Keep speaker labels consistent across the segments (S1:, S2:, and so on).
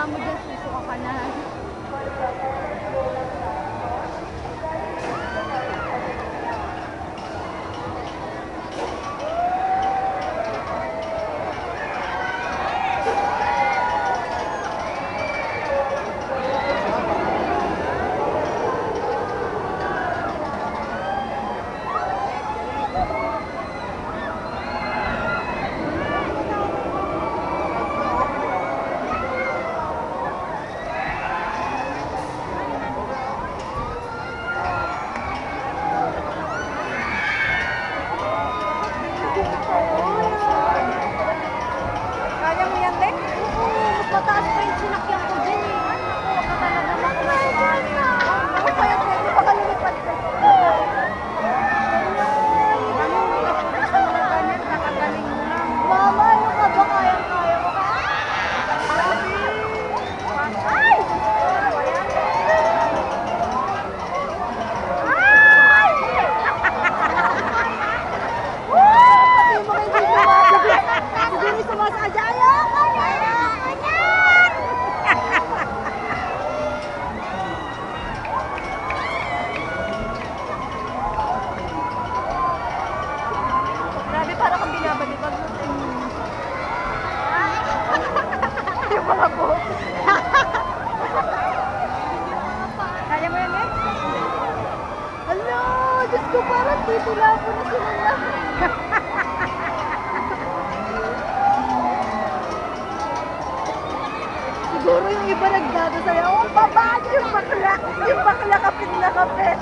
S1: mo dyan, susuka ka na. Mataas pa yung sinakyan ko dyan eh. Huwag ka talaga mag-ride na. Ako kaya pwede baka lumipad ka. Nakagaling mo lang. Mama, ano ka ba? Kayang-kaya ko ka? Ay! Ay! Pati mo kayo dito mga siguro sumasadya. Ayoko na! Para kang binabalibag mo sa inyo. Yung mga boat. Kaya mo yan eh? Hala! Diyos ko, parang dito lang po na sila lang. Siguro yung iba nagdado sa'yo. Oh, babaan yung bakla! Yung bakla kapit na kapit.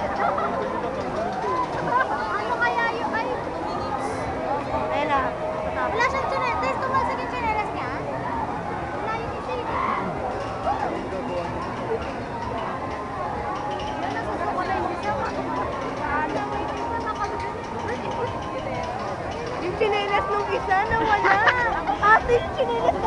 S1: Ano kaya yung ay? Ayun na. Wala siyang chinelas. Dahil tumasag yung chinelas niya? Wala yung isa yun. Yan, nasusuko na yung isa. Yung chinelas nung isa na wala. Ate, yung chinelas